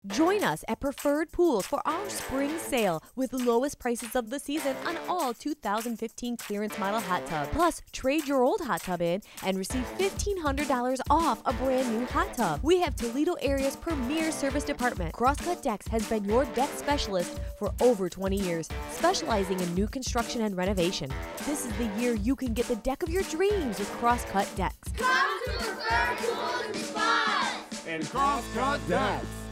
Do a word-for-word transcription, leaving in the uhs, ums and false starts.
Join us at Preferred Pools for our spring sale with the lowest prices of the season on all two thousand fifteen clearance model hot tub. Plus, trade your old hot tub in and receive fifteen hundred dollars off a brand new hot tub. We have Toledo area's premier service department. Crosscut Decks has been your deck specialist for over twenty years, specializing in new construction and renovation. This is the year you can get the deck of your dreams with Crosscut Decks. Come to Preferred Pools and Spas and Crosscut Decks.